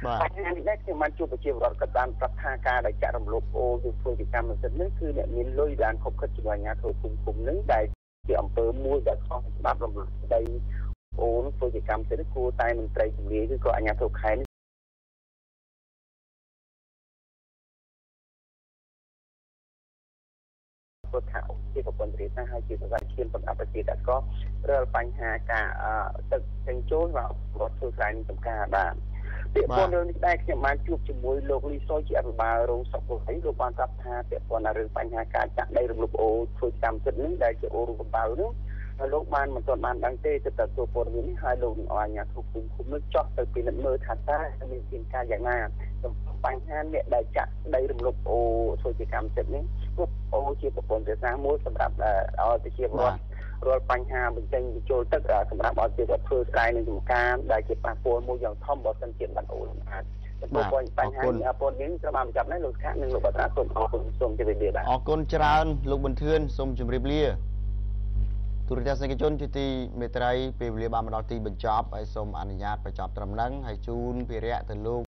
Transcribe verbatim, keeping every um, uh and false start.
បញ្ហានេះដែរខ្ញុំបានជួបប្រជាពលរដ្ឋក៏បានប្រាប់ថាការដែលចាក់រំលោភអូគឺធ្វើជាកម្មសិទ្ធិនេះគឺអ្នកមានលុយបានខົບខិតជាមួយអាជ្ញាធរគុំគុំនឹងដែលជាអំពើមួយដែលខុសច្បាប់រំលោភដីអូនធ្វើជាកម្មសិទ្ធិគួរតែមន្ត្រីជំនាញឬក៏អាជ្ញាធរខេត្តព្រោះថាជាប្រព័ន្ធរាជការហើយជាសកម្មភាពសម្រាប់ប្រជាកករាល់បញ្ហាការទឹកចេញចូលមករត់ធ្វើស្រែនឹងចំការបានពាក្យពលរឿងនេះដែរខ្ញុំបានជួបជាមួយលោកលីសុយជាអភិបាលរងសុខបុរីលោកបានប្រាប់ថាពាក្យពលរឿងបញ្ហាការចាក់ដីរំលោភអូធ្វើកម្មសិទ្ធិនេះដែលជាអូរូបបៅនោះហើយលោកបានមិនទាន់បានដឹងទេទៅទទួលពលរឿងនេះហើយលោកនឹងអាជ្ញាធរគុំគុំនឹងចោះទៅពិនិត្យមើលថាតើមានជាការយ៉ាងណាបញ្ហាអ្នកដែលចាក់ដីរំលោភអូធ្វើជាកម្មសិទ្ធិនេះពួកអូជាប្រព័ន្ធរាជការមួយសម្រាប់ឲ្យប្រជាពលរដ្ឋរាល់បញ្ហាបញ្ចេញបញ្ចូលទឹកសម្រាប់ឲ្យប្រជាពលរដ្ឋធ្វើស្រែនឹងចំការដែលជាប៉ះពាល់មួយយ៉ាងធំបើសិនជាបាត់អូអាចចំពោះបញ្ហានេះពលនេះត្រូវបានបញ្ចប់នេះលោកខាក់និងលោកបត្រាសូមអរគុណសូមជម្រាបលាបាទអរគុណច្រើនលោកប៊ុនធឿនសូមជម្រាបលាទូរទស្សនិកជនជាទីមេត្រីពេលវេលាបានមកដល់ទីបញ្ចប់ហើយសូមអនុញ្ញាតបញ្ចប់ត្រឹមហ្នឹងហើយជូនភារៈទៅលោក